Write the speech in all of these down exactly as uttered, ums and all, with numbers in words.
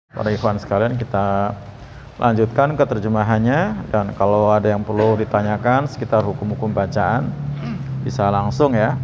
Para ikhwan sekalian, kita lanjutkan ke terjemahannya, dan kalau ada yang perlu ditanyakan sekitar hukum-hukum bacaan bisa langsung ya.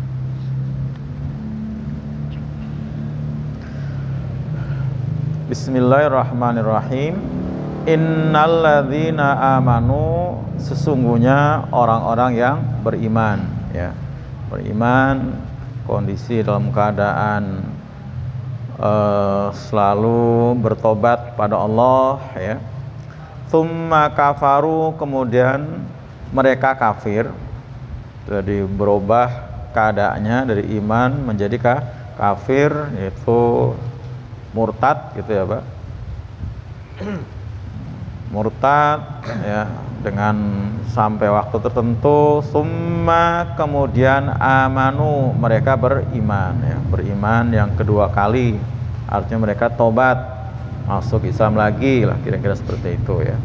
Bismillahirrahmanirrahim. Innalladzina amanu, sesungguhnya orang-orang yang beriman ya. Beriman kondisi dalam keadaan Uh, selalu bertobat pada Allah ya. Tsumma kafaru, kemudian mereka kafir. Jadi berubah keadaannya dari iman menjadi kafir, yaitu murtad gitu ya, Pak. Murtad ya, dengan sampai waktu tertentu. Summa, kemudian amanu, mereka beriman ya, beriman yang kedua kali, artinya mereka tobat masuk Islam lagi lah, kira-kira seperti itu ya.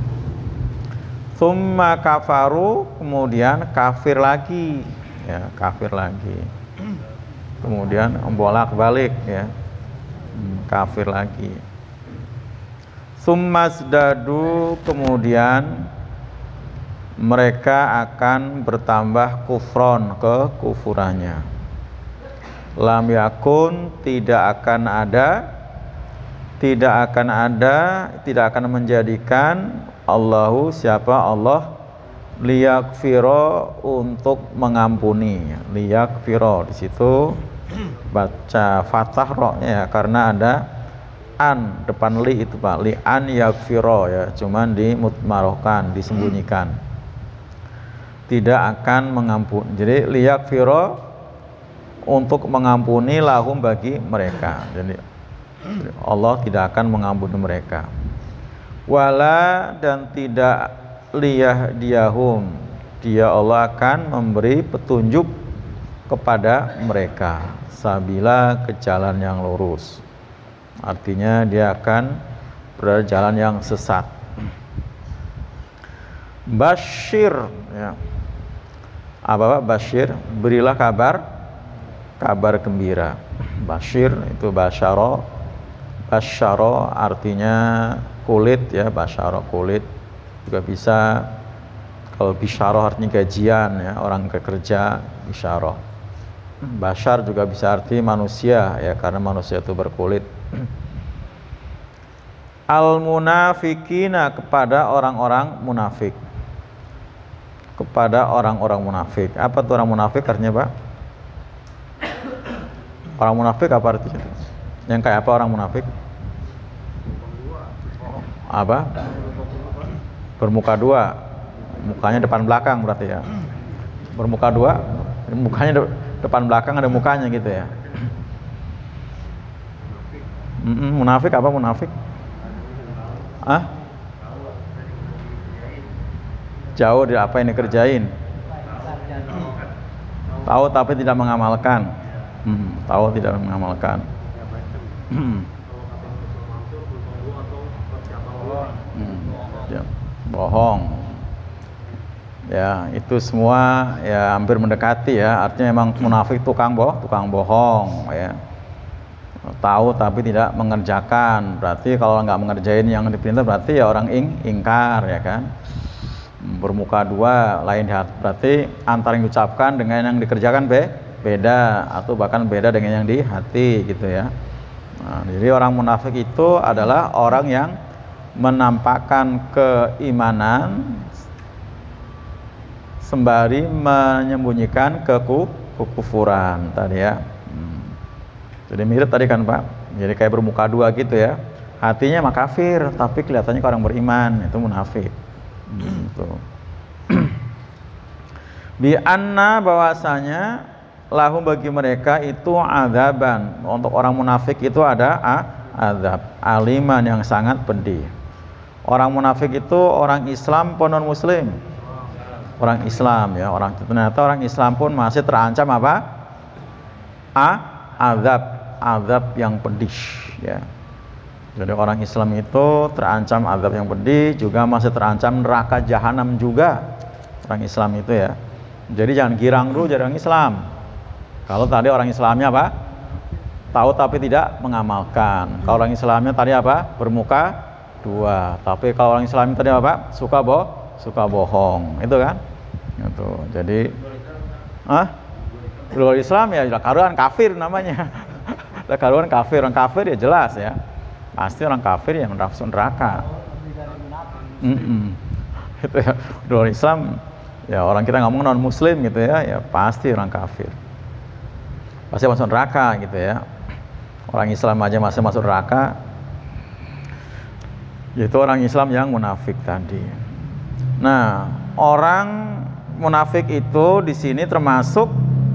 Summa kafaru, kemudian kafir lagi ya, kafir lagi, kemudian bolak-balik ya, kafir lagi. Summasdadu, kemudian mereka akan bertambah kufron, kekufurannya. Lam yakun, tidak akan ada, tidak akan ada, tidak akan menjadikan Allahu, siapa Allah, liyakfiro, untuk mengampuni. Liyakfiro, di situ baca fathah ro-nya ya, karena ada an depan li itu Pak, li an yakfiro ya, cuman dimutmarohkan, disembunyikan, tidak akan mengampuni. Jadi li yakfiro, untuk mengampuni, lahum, bagi mereka. Jadi Allah tidak akan mengampuni mereka. Wala, dan tidak liyah diahum, dia Allah akan memberi petunjuk kepada mereka, sabila, ke jalan yang lurus. Artinya dia akan berada jalan yang sesat. Basyir ya. Apa Pak? Basyir, berilah kabar, kabar gembira. Basyir itu basyaro. Basyaro artinya kulit ya, basyaro kulit. Juga bisa, kalau bisyaro artinya gajian ya, orang kerja, bisyaro. Basyar juga bisa arti manusia ya, karena manusia itu berkulit. Al-munafikina, kepada orang-orang munafik. Kepada orang-orang munafik. Apa tuh orang munafik artinya Pak? Orang munafik apa artinya? Yang kayak apa orang munafik? Apa? Bermuka dua. Mukanya depan belakang berarti ya. Bermuka dua, mukanya de- depan belakang, ada mukanya gitu ya. Mm-mm, munafik apa munafik? Ah? Jauh dari apa yang dikerjain. Tahu tapi tidak mengamalkan. Hmm, tahu tidak mengamalkan. Hmm. Hmm, ya, bohong. Ya, itu semua ya hampir mendekati ya. Artinya memang munafik tukang boh, tukang bohong ya. Tahu tapi tidak mengerjakan. Berarti kalau nggak mengerjain yang diperintah, berarti ya orang ing ingkar ya kan. Bermuka dua, lain hati. Berarti antara yang diucapkan dengan yang dikerjakan be beda, atau bahkan beda dengan yang di hati gitu ya. Nah, jadi orang munafik itu adalah orang yang menampakkan keimanan sembari menyembunyikan keku kekufuran tadi ya. Hmm. Jadi mirip tadi kan Pak. Jadi kayak bermuka dua gitu ya. Hatinya mah kafir, tapi kelihatannya orang beriman, itu munafik. Hmm, tuh. Bi anna, bahwasanya lahum, bagi mereka itu adzaban, untuk orang munafik itu ada azab aliman, yang sangat pedih. Orang munafik itu orang Islam pun non muslim. Orang Islam ya, orang ternyata orang Islam pun masih terancam apa? A azab, azab yang pedih ya. Jadi orang Islam itu terancam azab yang pedih, juga masih terancam neraka jahanam juga orang Islam itu ya. Jadi jangan girang dulu jadi orang Islam. Kalau tadi orang Islamnya apa? tahu tapi tidak mengamalkan. Kalau orang Islamnya tadi apa? Bermuka dua. Tapi kalau orang Islam tadi apa? Suka boh, suka bohong. Itu kan? Itu. Jadi, ah, luar Islam ya, karuan kafir namanya. Karuan kafir, orang kafir ya jelas ya. Pasti orang kafir yang masuk neraka. Mm -mm. Gitu ya. Luar Islam ya orang kita ngomong non Muslim gitu ya, ya pasti orang kafir. Pasti masuk neraka gitu ya. Orang Islam aja masih masuk neraka, yaitu orang Islam yang munafik tadi. Nah, orang munafik itu di sini termasuk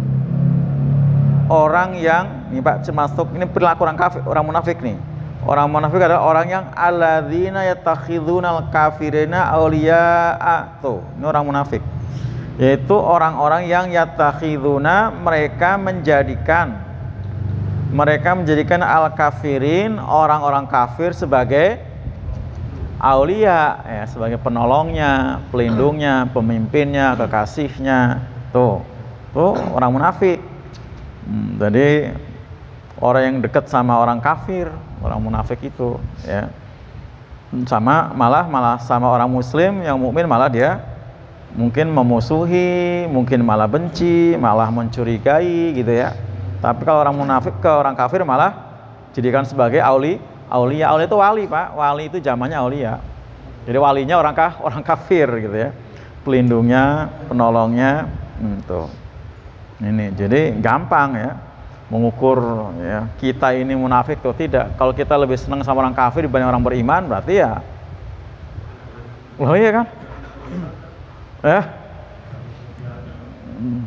orang yang ini Pak, termasuk ini perilaku orang kafir, orang munafik nih. Orang munafik adalah orang yang alladzina yattakhidunal kafirina auliya'a. Tuh, ini orang munafik. Yaitu orang-orang yang yattakhiduna, mereka menjadikan mereka menjadikan al-kafirin, orang-orang kafir sebagai aulia, ya, sebagai penolongnya, pelindungnya, pemimpinnya, kekasihnya. Tuh, tuh orang munafik. Hmm, jadi orang yang dekat sama orang kafir, orang munafik itu, ya, sama malah malah sama orang Muslim yang mukmin malah dia mungkin memusuhi, mungkin malah benci, malah mencurigai, gitu ya. Tapi kalau orang munafik ke orang kafir malah jadikan sebagai auli, aulia. Aulia itu wali, Pak. Wali itu zamannya aulia. Jadi walinya orang kah, orang kafir gitu ya. Pelindungnya, penolongnya, hmm, tuh. Ini jadi gampang ya mengukur ya kita ini munafik atau tidak. Kalau kita lebih senang sama orang kafir dibanding orang beriman, berarti ya, loh iya kan? Ya. Hmm.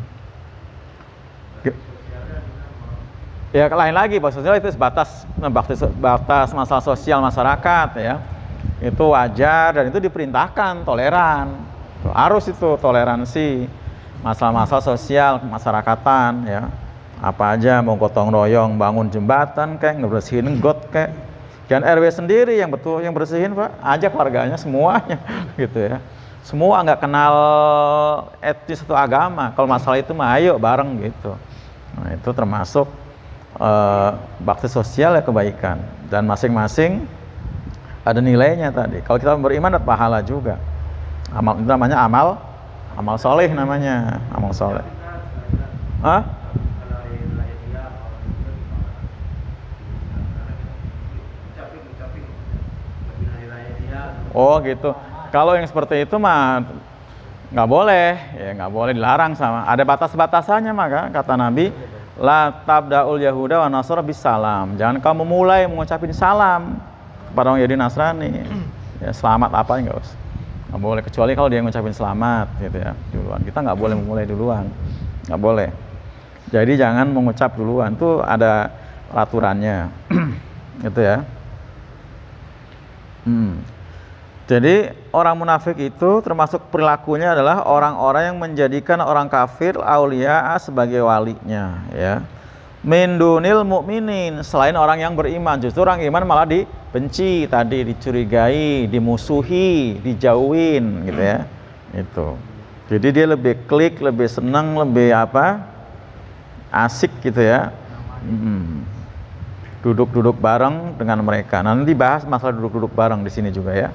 Ya lain lagi, Pak sosial itu sebatas batas masalah sosial masyarakat ya. Itu wajar dan itu diperintahkan, toleran. Harus itu toleransi. Masalah-masalah sosial kemasyarakatan ya. Apa aja mau gotong royong bangun jembatan kayak ngebersihin got kayak. Dan R W sendiri yang betul yang bersihin, Pak. Ajak warganya semuanya gitu ya. Semua nggak kenal etnis atau agama. Kalau masalah itu mah ayo bareng gitu. Nah, itu termasuk Uh, bakti sosial ya kebaikan, dan masing-masing ada nilainya tadi. Kalau kita beriman ada pahala juga. Amal itu namanya amal amal soleh namanya amal soleh. Hah? Oh gitu. Kalau yang seperti itu mah nggak boleh, ya nggak boleh, dilarang sama. Ada batas-batasannya maka kata Nabi. La tabda'ul yahuda wa nasara bisalam. Jangan kamu mulai mengucapin salam kepada orang Yahudi Nasrani. Ya, selamat apa enggak usah. Enggak boleh, kecuali kalau dia ngucapin selamat gitu ya duluan. Kita nggak boleh memulai duluan. Nggak boleh. Jadi jangan mengucap duluan. Itu ada aturannya. Gitu ya. Hmm. Jadi orang munafik itu termasuk perilakunya adalah orang-orang yang menjadikan orang kafir aulia sebagai walinya ya. Min dunil mukminin, selain orang yang beriman. Justru orang iman malah dibenci tadi, dicurigai, dimusuhi, dijauhin gitu ya. Itu. Jadi dia lebih klik, lebih senang, lebih apa? Asik gitu ya. Hmm. Duduk-duduk bareng dengan mereka. Nanti bahas masalah duduk-duduk bareng di sini juga ya.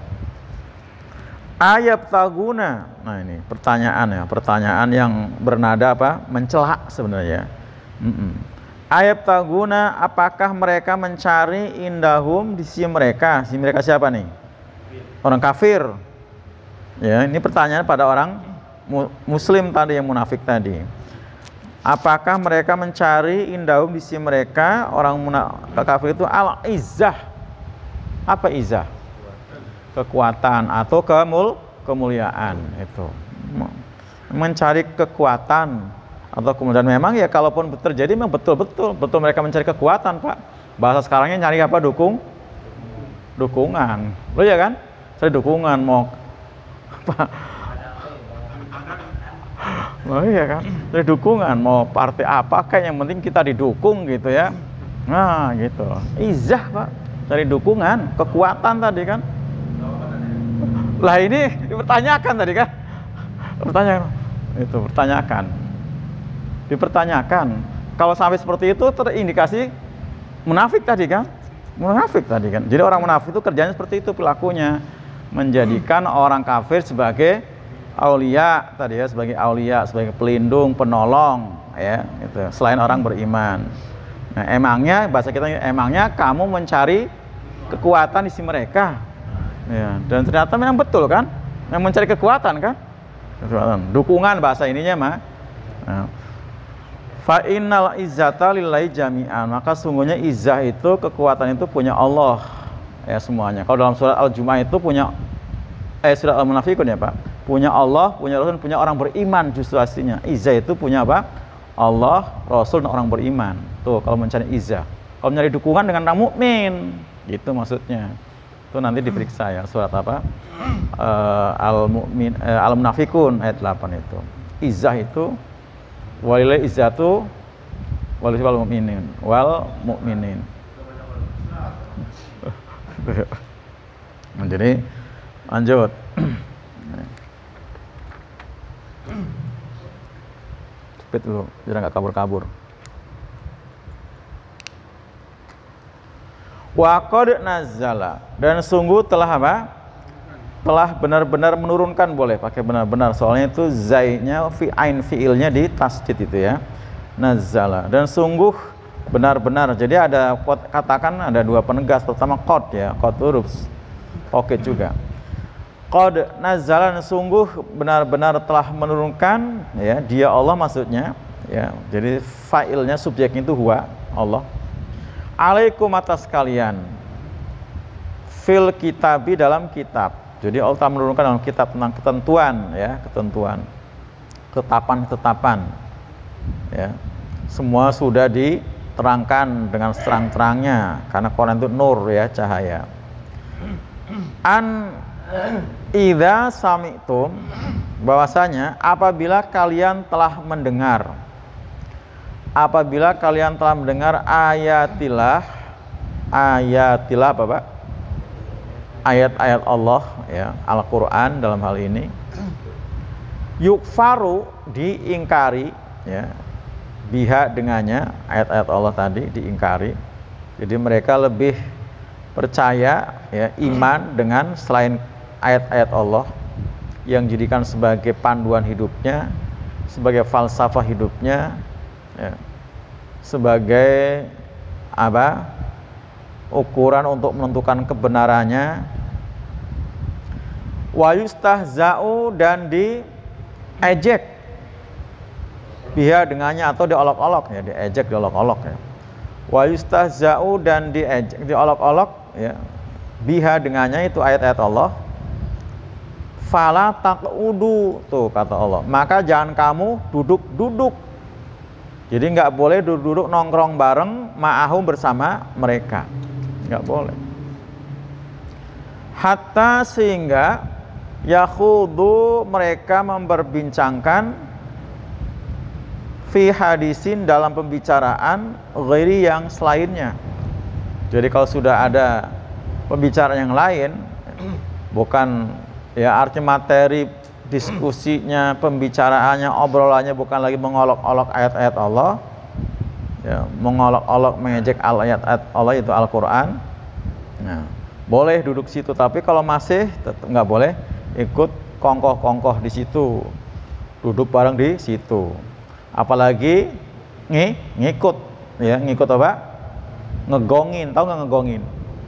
Ayat taguna, nah ini pertanyaan ya, pertanyaan yang bernada apa? Mencela sebenarnya. Mm-mm. Ayat taguna, apakah mereka mencari indahum di sisi mereka? Sisi mereka siapa nih? Orang kafir. Ya, ini pertanyaan pada orang mu- Muslim tadi yang munafik tadi. Apakah mereka mencari indahum di sisi mereka? Orang munafik kafir itu al-izzah. Apa izzah? Kekuatan atau kemul kemuliaan itu, mencari kekuatan atau kemudian memang ya kalaupun terjadi memang betul-betul betul mereka mencari kekuatan, Pak. Bahasa sekarangnya nyari apa? Dukung dukungan, lo ya kan? Cari dukungan mau apa? Oh iya kan? Cari dukungan mau partai apa kayak yang penting kita didukung gitu ya. Nah gitu, izah, Pak. Cari dukungan, kekuatan tadi kan. Lah ini dipertanyakan tadi kan, pertanyaan itu pertanyakan, dipertanyakan. Kalau sampai seperti itu terindikasi munafik tadi kan, munafik tadi kan. Jadi orang munafik itu kerjanya seperti itu pelakunya, menjadikan orang kafir sebagai aulia tadi ya, sebagai aulia, sebagai pelindung, penolong ya, gitu. Selain orang beriman. Nah, emangnya bahasa kita emangnya kamu mencari kekuatan di sisi mereka, ya, dan ternyata memang betul kan, yang mencari kekuatan kan, dukungan bahasa ininya mah. Nah, fa innal izzata lillahi jami'an, maka sungguhnya izzah itu, kekuatan itu punya Allah ya semuanya. Kalau dalam surat Al-Jumu'ah itu punya eh surat Al-Munafiqun ya Pak, punya Allah, punya Rasul, punya orang beriman. Justru aslinya izzah itu punya apa? Allah, Rasul, dan orang beriman. Tuh kalau mencari izzah. Kalau mencari dukungan dengan orang mukmin, gitu maksudnya. Itu nanti diperiksa ya surat apa? Uh, Al-Mu'min uh, Al-Munafiqun ayat delapan itu. Izzah itu walilai izzatu walil wal mu'minin wal mu'minin. Jadi lanjut. Cepet dulu, biar nggak kabur-kabur. Wa qad nazzala, dan sungguh telah apa? Telah benar-benar menurunkan, boleh pakai benar-benar, soalnya itu zainya fi ain fiilnya di tasdid itu ya. Nazzala, dan sungguh benar-benar. Jadi ada katakan ada dua penegas, pertama qad ya, qad huruf oke juga. Qad nazzala, dan sungguh benar-benar telah menurunkan ya, dia Allah maksudnya ya. Jadi fa'ilnya, subjeknya itu huwa, Allah. Alaikum atas kalian, fil kitabi, dalam kitab. Jadi Allah telah menurunkan dalam kitab tentang ketentuan ya, ketentuan, ketetapan-ketetapan ya. Semua sudah diterangkan dengan terang-terangnya, karena Quran itu nur ya, cahaya. An idza sami'tum, bahwasanya apabila kalian telah mendengar, apabila kalian telah mendengar ayatilah, ayatilah apa Pak? Ayat-ayat Allah ya, Al-Quran dalam hal ini, yukfaru, diingkari ya, biha dengannya, ayat-ayat Allah tadi diingkari. Jadi mereka lebih percaya ya, iman dengan selain ayat-ayat Allah yang dijadikan sebagai panduan hidupnya, sebagai falsafah hidupnya ya, sebagai apa? Ukuran untuk menentukan kebenarannya. Wa yustahza'u, dan diejek biha dengannya, atau diolok-olok ya, diejek, diolok-olok ya. Wa yustahza'u, dan diejek, diolok-olok ya, biha dengannya, itu ayat-ayat Allah. Fala taqudu, tuh kata Allah, maka jangan kamu duduk-duduk. Jadi nggak boleh duduk-duduk nongkrong bareng ma'ahum, bersama mereka, nggak boleh. Hatta, sehingga yakhudu, mereka memperbincangkan fi hadisin, dalam pembicaraan ghairi, yang selainnya. Jadi kalau sudah ada pembicaraan yang lain, bukan ya arti materi diskusinya, pembicaraannya, obrolannya bukan lagi mengolok-olok ayat-ayat Allah ya, mengolok-olok mengejek ayat-ayat Allah, itu Al-Quran. Nah, boleh duduk situ, tapi kalau masih tetap nggak boleh ikut kongkoh-kongkoh di situ, duduk bareng di situ, apalagi ng ngikut ya, ngikut apa? Ngegongin, tahu nggak ngegongin?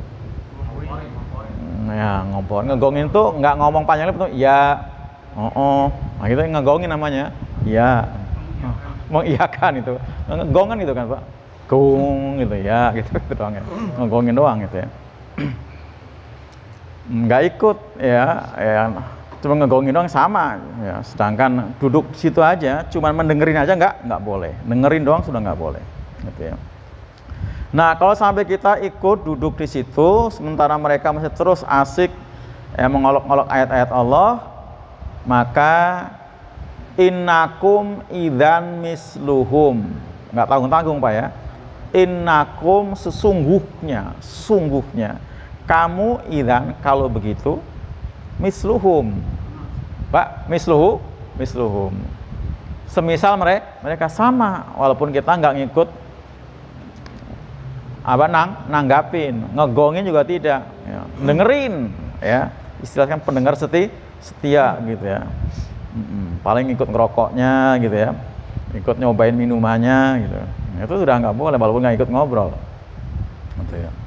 Ya, ngompor. Ngegongin tuh nggak ngomong panjang lebar tuh, ya, oh, oh, nah itu ngegongin namanya, ya, mengiyakan itu, ngegongan gitu kan Pak, gong gitu ya, gitu, gitu doang ya, ngegongin doang gitu ya, nggak ikut ya, ya, cuma ngegongin doang sama, ya, sedangkan duduk situ aja, cuma mendengerin aja nggak, nggak boleh, dengerin doang sudah nggak boleh, gitu ya. Nah, kalau sampai kita ikut duduk di situ, sementara mereka masih terus asik ya, mengolok-olok ayat-ayat Allah, maka innakum idzan misluhum, nggak tanggung-tanggung Pak ya, innakum sesungguhnya, sungguhnya kamu, idzan kalau begitu, misluhum Pak, misluhu, misluhum, semisal mereka, mereka sama, walaupun kita nggak ngikut apa nang nanggapin, ngegongin juga tidak, ya. Dengerin, ya, istilahkan pendengar seti, setia gitu ya. Mm-mm. Paling ikut ngerokoknya gitu ya, ikut nyobain minumannya gitu, itu sudah nggak boleh walaupun nggak ikut ngobrol, gitu ya.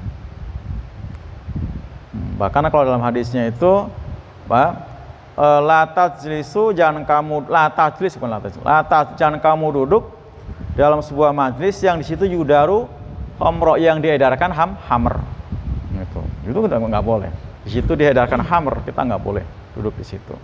Bahkan kalau dalam hadisnya itu, Pak, e, la tajlisu, jangan kamu la tajlis bukan la tajlis, la taj, jangan kamu duduk dalam sebuah majlis yang di situ yudaru homro, yang diedarkan ham hammer, gitu. Itu kita nggak boleh. Di situ diedarkan hammer, kita nggak boleh duduk di situ.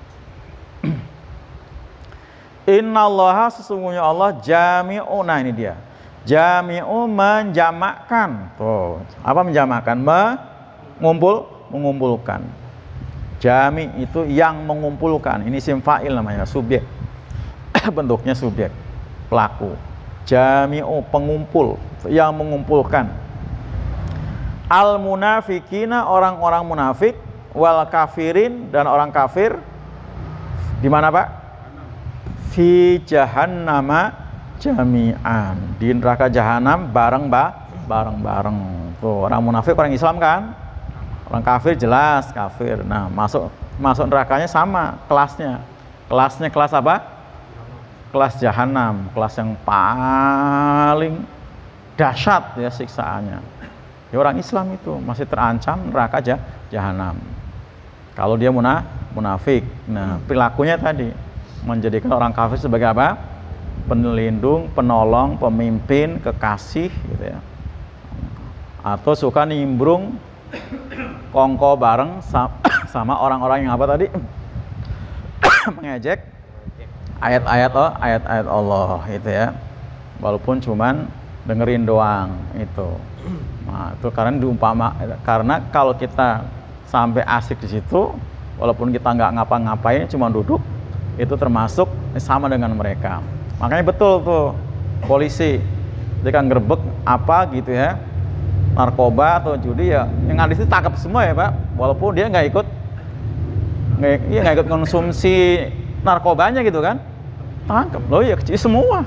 Innallaha, sesungguhnya Allah, jami'u, nah ini dia, jami'u, menjamakkan. Tuh, apa menjamakkan? Mengumpul, mengumpulkan. Jami itu yang mengumpulkan. Ini isim fa'il namanya, subjek. Bentuknya subjek, pelaku. Jami'u, pengumpul, yang mengumpulkan. Al munafikina, orang-orang munafik, wal kafirin, dan orang kafir. Di mana, Pak? Fi jahannama jami'an, di neraka jahanam bareng ba bareng-bareng. Tuh, orang munafik orang Islam kan, orang kafir jelas kafir. Nah, masuk masuk nerakanya sama kelasnya. Kelasnya kelas apa? Kelas jahanam, kelas yang paling dahsyat ya siksaannya. Ya, orang Islam itu masih terancam neraka jah jahanam. Kalau dia muna munafik. Nah, perilakunya tadi menjadikan orang kafir sebagai apa? Penelindung, penolong, pemimpin, kekasih gitu ya. Atau suka nimbrung kongko bareng sama orang-orang yang apa tadi? Mengejek ayat-ayat oh, ayat-ayat Allah itu ya. Walaupun cuman dengerin doang itu. Nah, itu karena diumpama, karena kalau kita sampai asik di situ, walaupun kita nggak ngapa-ngapain, cuma duduk, itu termasuk sama dengan mereka. Makanya betul tuh polisi jika ngerebek apa gitu ya, narkoba atau judi, ya yang ada itu tangkap semua ya Pak, walaupun dia nggak ikut nggak iya, nggak ikut konsumsi narkobanya gitu kan, tangkap loh ya, kecil semua.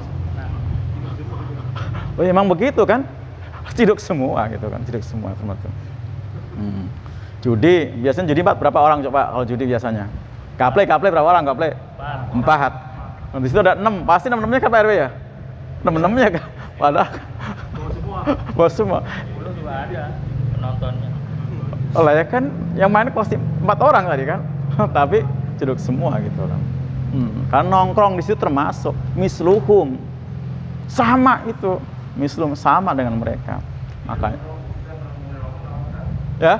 Oh emang begitu kan, ciduk semua gitu kan, ciduk semua termasuk. Hmm. Judi biasanya judi empat berapa orang coba kalau judi biasanya? Kaple, kaple berapa orang kaple? Empat. Nah, di situ ada enam, pasti enam enamnya kan Pak R W ya? Enam enamnya kan? Padahal bos semua. Dulu juga ada penontonnya. Oh ya kan, yang main pasti empat orang tadi kan? Tapi ceduk semua gitu kan. Hmm. Karena nongkrong di situ termasuk misluhum, sama itu, mislum sama dengan mereka. Makanya, ya.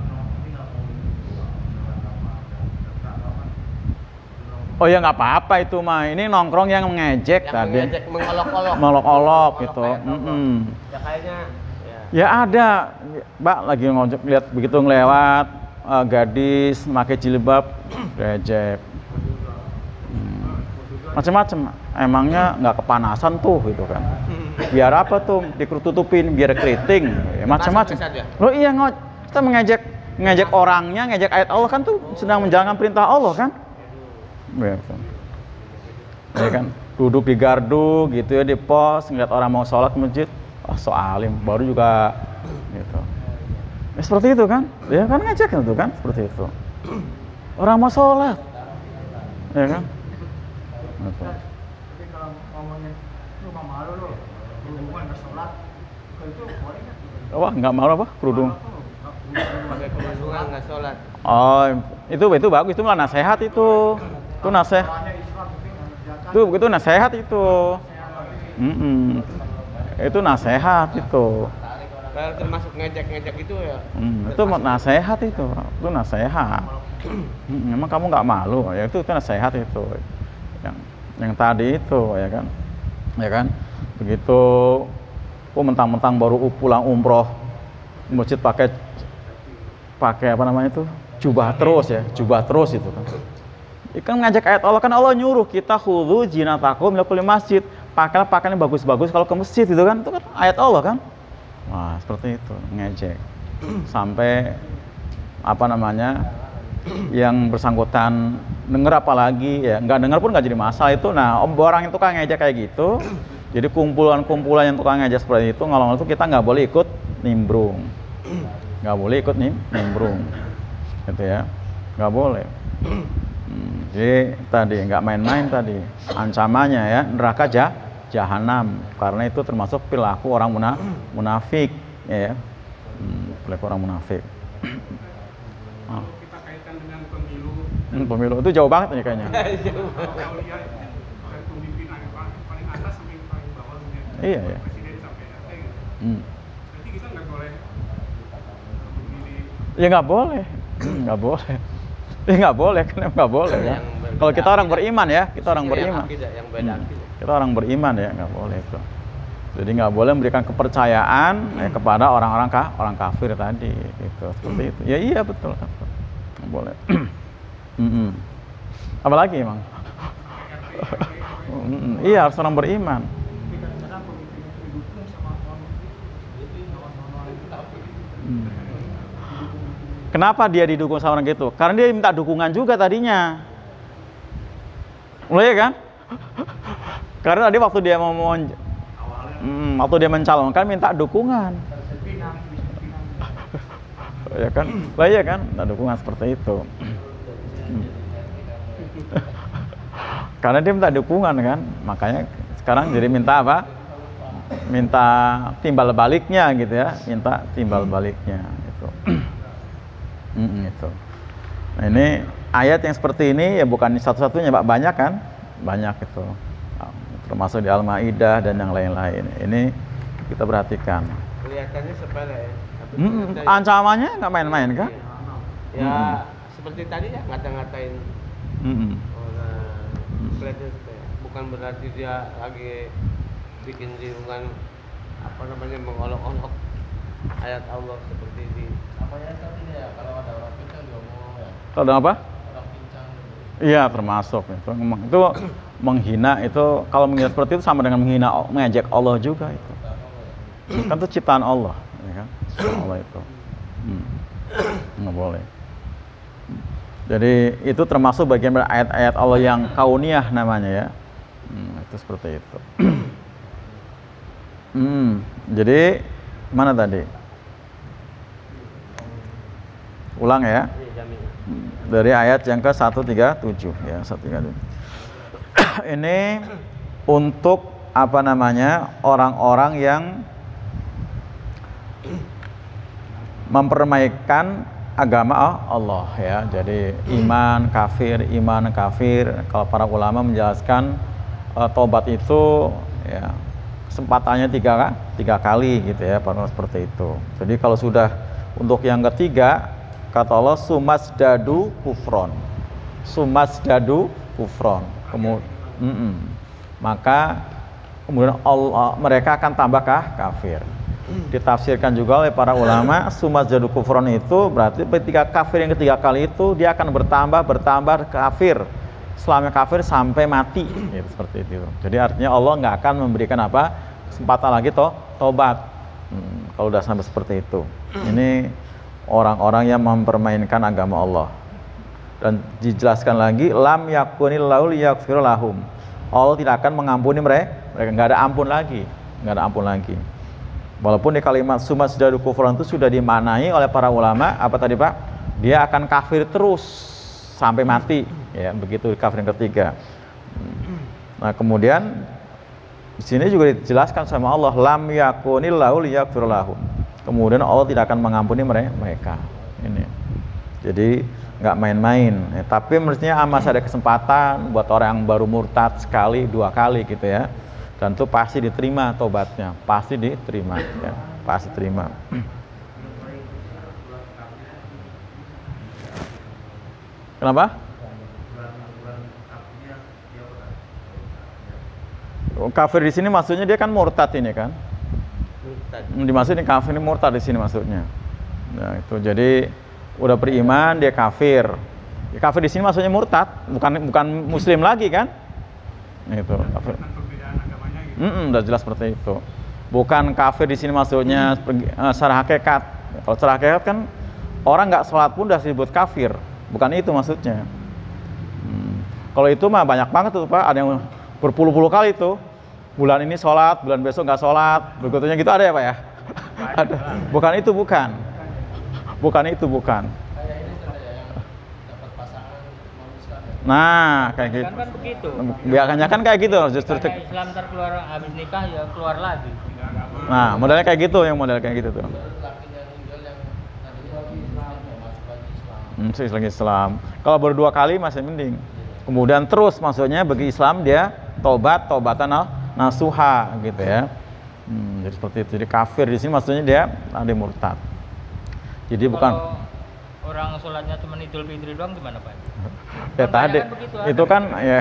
Oh ya nggak apa-apa itu mah, ini nongkrong yang mengejek yang tadi, mengejek, mengolok-olok, mengolok-olok gitu. Mm -mm. Ya kayaknya, ya. Ya ada, Mbak lagi ngojek lihat begitu ngelewat uh, gadis pakai jilbab, gejek, hmm. macam-macam. Emangnya nggak kepanasan tuh gitu kan? Biar apa tuh ditutupin, biar keriting, ya, macam-macam. Lo iya ngoj, kita mengejek, mengejek orangnya, ngejek ayat Allah kan tuh sedang menjalankan perintah Allah kan? Ya kan, ya kan, duduk di gardu gitu ya, di pos, ngeliat orang mau sholat ke masjid, oh so alim, baru juga gitu. Ya, seperti itu kan, ya kan ngajak itu kan, seperti itu. Orang mau sholat, ya kan. Gitu. Tapi kalau ngomongin lu nggak malu lo, bukan bersolat, itu boleh nggak? Wah nggak malu apa, kerudung? Pakai kerudungan nggak sholat. Oh itu itu bagus, itu malah nasihat itu. Itu nasihat, itu begitu nasihat itu, mm -mm. Itu nasihat itu. Kalau termasuk ngejek-ngejek itu ya. Mm, itu nasihat itu, itu nasihat. Mm, emang kamu nggak malu? Ya itu itu nasihat itu, yang yang tadi itu ya kan, ya kan. Begitu, oh mentang-mentang baru pulang umroh, masjid pakai pakai apa namanya itu, jubah terus ya, jubah terus itu kan. Ikan ngajak ayat Allah kan, Allah nyuruh kita khudhu jinatakum ila kulli masjid, pakailah pakaian yang bagus-bagus kalau ke masjid gitu kan, itu kan ayat Allah kan. Wah seperti itu ngejek sampai apa namanya yang bersangkutan denger, apalagi ya nggak denger pun nggak jadi masalah itu. Nah om orang itu kan ngejek kayak gitu, jadi kumpulan-kumpulan yang tukang ngejek seperti itu, ngolong itu kita nggak boleh ikut nimbrung, nggak boleh ikut nim nimbrung, gitu ya, nggak boleh. Hmm, jadi tadi nggak main-main tadi ancamannya ya, neraka jah jahanam, karena itu termasuk perilaku orang muna munafik ya, hmm, perilaku orang munafik. Kalau kita kaitkan dengan pemilu, hmm, pemilu itu jauh banget nih kayaknya. kalau lihat dari pemimpinan yang paling, paling atas sampai paling bawah, Iya ya. presiden sampai R T gitu. Hmm. Jadi kita nggak boleh memilih. Ya nggak boleh, nggak boleh. Ya nggak boleh, kenapa nggak boleh ya? Kalau kita orang beriman ya, kita orang beriman. Yang beda Hmm. Kita orang beriman ya, nggak boleh itu. Jadi nggak boleh memberikan kepercayaan ya, kepada orang-orang kah, orang kafir tadi, gitu. Seperti itu. Ya iya betul, nggak boleh. Mm-mm. Apalagi emang? Mm-mm. Iya harus orang beriman. Tapi kadang-kadang pemimpin itu didukung sama orang-orang kafir. Hmm. Kenapa dia didukung sama orang gitu? Karena dia minta dukungan juga tadinya. Mulai kan? Karena tadi waktu dia mau mau hmm, waktu dia mencalonkan minta dukungan. Pinang, bisa pinang. Ya kan? Lah iya kan? Minta dukungan seperti itu. Hmm. Karena dia minta dukungan kan, makanya sekarang jadi minta apa? Minta timbal baliknya gitu ya, minta timbal baliknya gitu. Mm, itu. Nah, ini ayat yang seperti ini ya bukan satu-satunya, Pak, banyak kan? Banyak itu. Termasuk di Al-Maidah dan yang lain-lain. Ini kita perhatikan. Kelihatannya sepele ya. Tapi Mm, ternyata- ancamannya nggak main-main kan? Ya, Mm. seperti tadi ya ngata-ngatain Mm-mm. orang. Kelihatannya sepele. Bukan berarti dia lagi bikin riungan apa namanya mengolok-olok ayat Allah seperti di apa ya tadi ya, kalau ada orang pincang diomong ya. Kalau ada apa? Orang pincang. Iya termasuk itu. Itu menghina itu, kalau menghina seperti itu sama dengan menghina, mengejek Allah juga itu. Kan itu ciptaan Allah, ya kan? Ciptaan Allah itu. Hmm. Nggak boleh. Jadi itu termasuk bagian dari ayat-ayat Allah yang kauniyah namanya ya. Hmm, itu seperti itu. Hmm, jadi mana tadi? Ulang ya. Dari ayat yang ke seratus tiga puluh tujuh ya, seratus tiga puluh tujuh. Ini untuk apa namanya? Orang-orang yang mempermainkan agama Allah ya. Jadi iman kafir, iman kafir. Kalau para ulama menjelaskan uh, tobat itu ya kesempatannya tiga tiga kali gitu ya, pada seperti itu. Jadi kalau sudah untuk yang ketiga, kata Allah sumasdadu kufron, sumasdadu kufron. Kemudian, mm -mm. maka kemudian Allah, mereka akan tambahkah kafir. Ditafsirkan juga oleh para ulama, sumasdadu kufron itu berarti ketika kafir yang ketiga kali itu dia akan bertambah bertambah kafir. Selama kafir sampai mati, gitu, seperti itu. Jadi artinya Allah nggak akan memberikan apa kesempatan lagi toh tobat. Hmm, kalau udah sampai seperti itu, ini orang-orang yang mempermainkan agama Allah. Dan dijelaskan lagi, lam yakunil laul yaghfir lahum. Allah tidak akan mengampuni mereka, mereka nggak ada ampun lagi, nggak ada ampun lagi. Walaupun di kalimat sumasdadu kufran itu sudah dimaknai oleh para ulama, apa tadi Pak? Dia akan kafir terus sampai mati, ya begitu kafir yang ketiga. Nah kemudian di sini juga dijelaskan sama Allah, lam yakunil laul yaghfir lahum. Kemudian Allah tidak akan mengampuni mereka. Ini, jadi nggak main-main. Ya, tapi mestinya masih ada kesempatan buat orang yang baru murtad sekali, dua kali gitu ya. Dan itu pasti diterima tobatnya, pasti diterima, ya, pasti terima. Kenapa? Kafir di sini maksudnya dia kan murtad ini kan? Murtad. Dimaksudnya kafir ini murtad di sini maksudnya. Nah itu jadi udah beriman dia kafir. Ya, kafir di sini maksudnya murtad, bukan bukan muslim lagi kan? Itu kafir. Perbedaan agamanya gitu. Mm -mm, udah jelas seperti itu. Bukan kafir di sini maksudnya uh, secara hakikat. Kalau secara hakikat kan orang nggak sholat pun udah disebut kafir. Bukan itu maksudnya. Hmm. Kalau itu mah banyak banget tuh Pak. Ada yang berpuluh-puluh kali tuh. Bulan ini sholat, bulan besok nggak sholat. Berikutnya gitu ada ya Pak ya? Ada. Bukan itu, bukan. Bukan itu, bukan. Kayak ini tuh ya, yang dapat pasangan non Islam ya. Nah, kayak gitu. Kan kan begitu. Biasanya kan kayak gitu, justru. Karena Islam ntar keluar habis nikah ya keluar lagi. Nah, modelnya kayak gitu, yang model kayak gitu tuh. Lakinya ninggal yang tadinya lagi Islam ya masuk lagi Islam. Hmm, sih lagi Islam. Kalau baru dua kali masih mending. Kemudian terus maksudnya bagi Islam dia tobat, tobatan al nasuha gitu ya. Hmm, jadi seperti itu. Jadi kafir di sini maksudnya dia ada murtad. Jadi bukan Kalau orang sholatnya cuma Idul Fitri doang gimana Pak? ya Kan tadi banyak kan begitu, itu ada. kan ya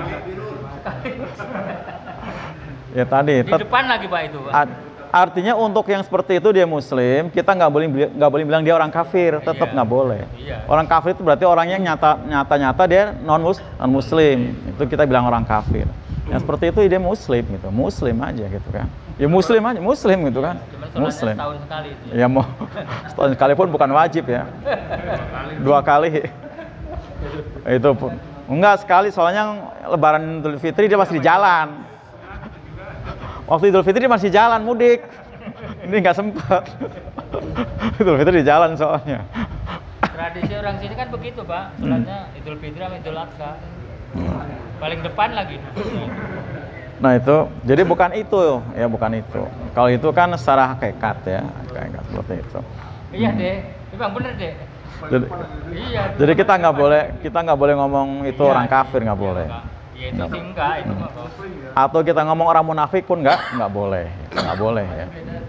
ya tadi Di tet- depan lagi Pak itu. Art- artinya untuk yang seperti itu dia muslim, kita nggak boleh beli- nggak boleh bilang dia orang kafir, tetap Iya. nggak boleh. Iya. Orang kafir itu berarti orang yang nyata nyata nyata dia non mus non muslim, itu kita bilang orang kafir. Yang seperti itu dia muslim gitu, muslim aja gitu kan. Ya muslim aja, muslim gitu kan, Cuma sholatnya muslim. setahun sekali itu. Ya mau setahun sekali pun bukan wajib ya, dua kali. Itu pun enggak sekali, soalnya Lebaran Idul Fitri dia masih di jalan. Waktu Idul Fitri dia masih jalan mudik. Ini nggak sempat. Idul Fitri di jalan soalnya. Tradisi orang sini kan begitu Pak, sholatnya Idul Fitri sama Idul Adha. Paling depan lagi. Nah itu, jadi bukan itu ya, bukan itu. Kalau itu kan secara hakikat ya, hakikat seperti itu. Iya deh, itu bang bener deh. Jadi, Iya. jadi kita nggak boleh, kita nggak boleh ngomong itu Iya, orang kafir, nggak iya, boleh. Pak. Iya itu sih enggak, itu mah Pak. Atau kita ngomong orang munafik pun nggak, nggak boleh, nggak boleh ya.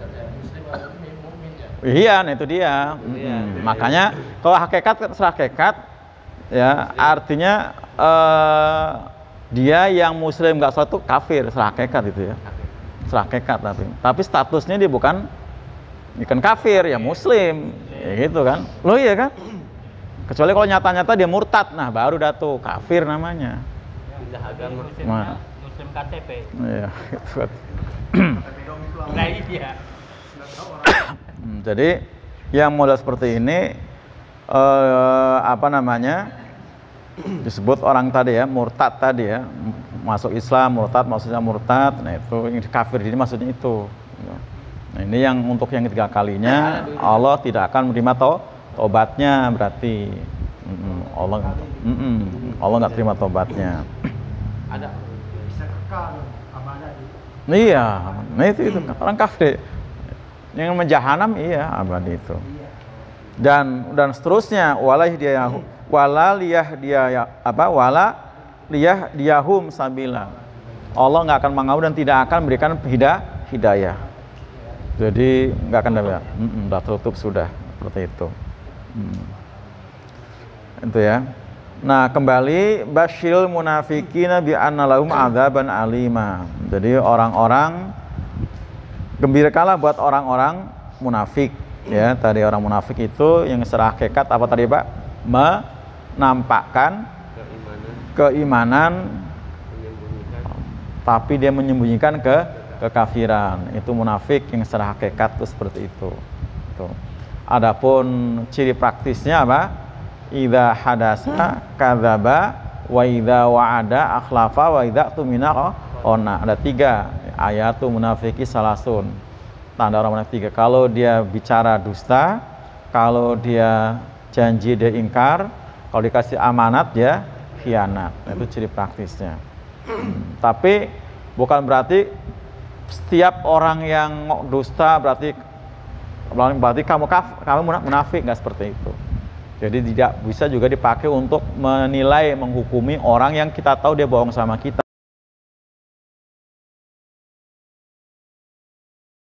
Iya, nah itu dia. Mm-mm. Makanya kalau hakikat, secara hakikat ya artinya eh, dia yang muslim nggak sholat itu kafir, secara hakikat itu ya. Secara hakikat tapi, tapi statusnya dia bukan bukan kafir, ya muslim, ya gitu kan. Loh iya kan? Kecuali kalau nyata-nyata dia murtad, nah baru dah tuh kafir namanya. Pindah agama. Muslimnya, Mana? Muslim K T P. Iya, gitu. Nah iya. Hmm, jadi yang model seperti ini eh, apa namanya disebut orang tadi ya, murtad tadi ya, masuk Islam, murtad maksudnya murtad. Nah itu yang kafir ini maksudnya itu. Nah ini yang untuk yang ketiga kalinya Allah tidak akan menerima to tobatnya berarti. Mm-mm, Allah mm-mm, Allah nggak terima tobatnya. Ada Bisa kekal abadi. Iya, nah itu itu orang kafir. Yang menjahanam iya abadi itu. Dan dan seterusnya walah dia wala liyah dia ya, apa wala liyah diahum sabila. Allah nggak akan mengaud dan tidak akan memberikan hidayah hidayah. Jadi nggak akan dapat. Mm udah tutup sudah seperti itu. Hmm. Itu ya. Nah, kembali basyil munafiqina bi anna lahum adzaban alima. Jadi orang-orang gembirakanlah buat orang-orang munafik ya. Tadi orang munafik itu yang secara hakikat apa tadi Pak? Menampakkan keimanan, keimanan menyembunyikan tapi dia menyembunyikan ke kekafiran. Itu munafik yang secara hakikat itu seperti itu. Tuh. Adapun ciri praktisnya apa? Idza hadasa kadzaba wa idza wa'ada akhlafa wa idza tumina ona. Ada tiga ayatu munafiki salasun. Tanda orang munafik tiga. Kalau dia bicara dusta, kalau dia janji dia ingkar, kalau dikasih amanat dia khianat. Nah, itu ciri praktisnya. Hmm. Tapi bukan berarti setiap orang yang dusta berarti berarti kamu kaf, kamu munafik, nggak seperti itu. Jadi tidak bisa juga dipakai untuk menilai, menghukumi orang yang kita tahu dia bohong sama kita.